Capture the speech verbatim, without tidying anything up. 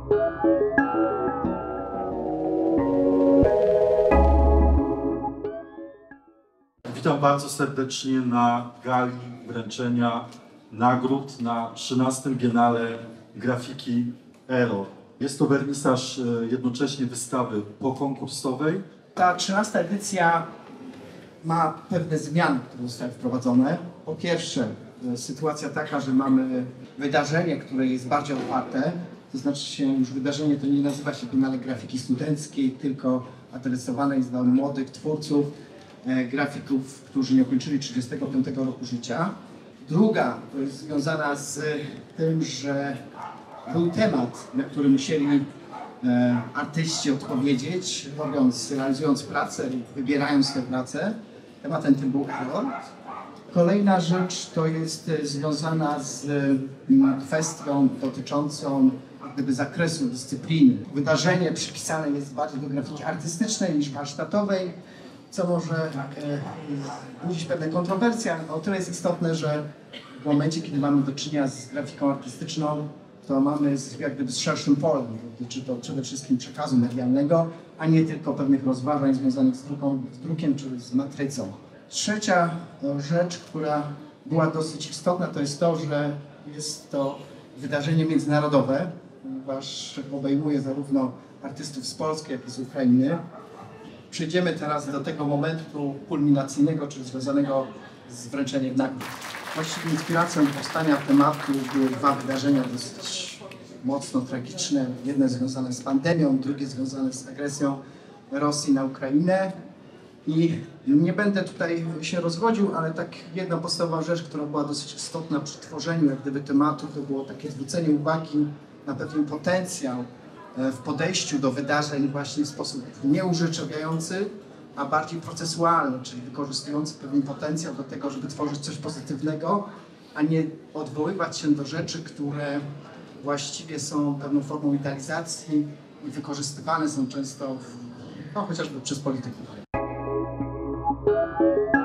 Witam bardzo serdecznie na gali wręczenia nagród na trzynastym Biennale Grafiki Error. Jest to wernisaż jednocześnie wystawy pokonkursowej. Ta trzynasta edycja ma pewne zmiany, które zostały wprowadzone. Po pierwsze, sytuacja taka, że mamy wydarzenie, które jest bardziej otwarte. To znaczy się już wydarzenie to nie nazywa się Biennale Grafiki Studenckiej, tylko adresowane jest do młodych twórców, grafików, którzy nie ukończyli trzydziestego piątego roku życia. Druga to jest związana z tym, że był temat, na który musieli e, artyści odpowiedzieć, robiąc, realizując pracę lub wybierając tę pracę. Tematem tym był error. Kolejna rzecz to jest związana z m, kwestią dotyczącą gdyby zakresu dyscypliny. Wydarzenie przypisane jest bardziej do grafiki artystycznej niż warsztatowej, co może e, budzić pewne kontrowersje, ale o tyle jest istotne, że w momencie, kiedy mamy do czynienia z grafiką artystyczną, to mamy z, jak gdyby z szerszym polem. Dotyczy to przede wszystkim przekazu medialnego, a nie tylko pewnych rozważań związanych z, druką, z drukiem czy z matrycą. Trzecia rzecz, która była dosyć istotna, to jest to, że jest to wydarzenie międzynarodowe, ponieważ obejmuje zarówno artystów z Polski, jak i z Ukrainy. Przejdziemy teraz do tego momentu kulminacyjnego, czyli związanego z wręczeniem nagród. Właściwie inspiracją powstania tematu były dwa wydarzenia dosyć mocno tragiczne. Jedno związane z pandemią, drugie związane z agresją Rosji na Ukrainę. I nie będę tutaj się rozwodził, ale tak jedna podstawowa rzecz, która była dosyć istotna przy tworzeniu jak gdyby tematu, to było takie zwrócenie uwagi na pewien potencjał w podejściu do wydarzeń właśnie w sposób nieużyczawiający, a bardziej procesualny, czyli wykorzystujący pewien potencjał do tego, żeby tworzyć coś pozytywnego, a nie odwoływać się do rzeczy, które właściwie są pewną formą idealizacji i wykorzystywane są często w, no, chociażby przez polityków.